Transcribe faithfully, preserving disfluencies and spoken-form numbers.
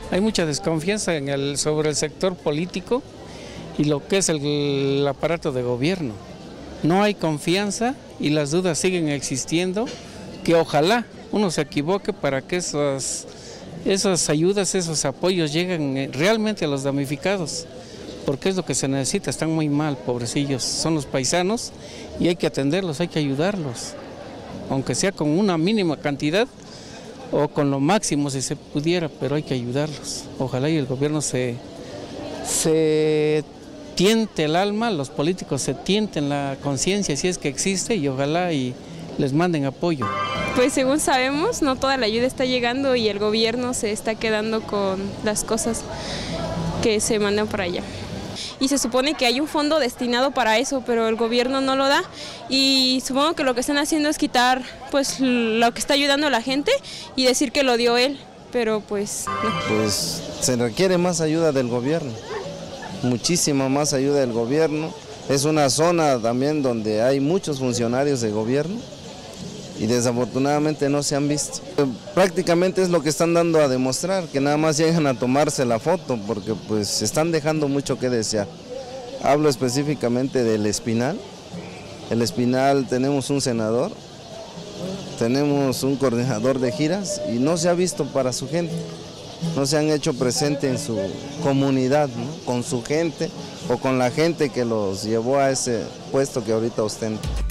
Hay mucha desconfianza en el, sobre el sector político y lo que es el, el aparato de gobierno. No hay confianza y las dudas siguen existiendo, que ojalá uno se equivoque para que esas, esas ayudas, esos apoyos lleguen realmente a los damnificados, porque es lo que se necesita. Están muy mal, pobrecillos, son los paisanos y hay que atenderlos, hay que ayudarlos, aunque sea con una mínima cantidad o con lo máximo si se pudiera, pero hay que ayudarlos. Ojalá y el gobierno se, se tiente el alma, los políticos se tienten la conciencia si es que existe, y ojalá y les manden apoyo. Pues según sabemos, no toda la ayuda está llegando y el gobierno se está quedando con las cosas que se mandan para allá. Y se supone que hay un fondo destinado para eso, pero el gobierno no lo da, y supongo que lo que están haciendo es quitar pues lo que está ayudando a la gente y decir que lo dio él, pero pues no. Pues se requiere más ayuda del gobierno, muchísima más ayuda del gobierno. Es una zona también donde hay muchos funcionarios de gobierno y desafortunadamente no se han visto. Prácticamente es lo que están dando a demostrar, que nada más llegan a tomarse la foto, porque pues están dejando mucho que desear. Hablo específicamente del Espinal. El Espinal tenemos un senador, tenemos un coordinador de giras y no se ha visto para su gente. No se han hecho presente en su comunidad, ¿no? Con su gente o con la gente que los llevó a ese puesto que ahorita ostentan.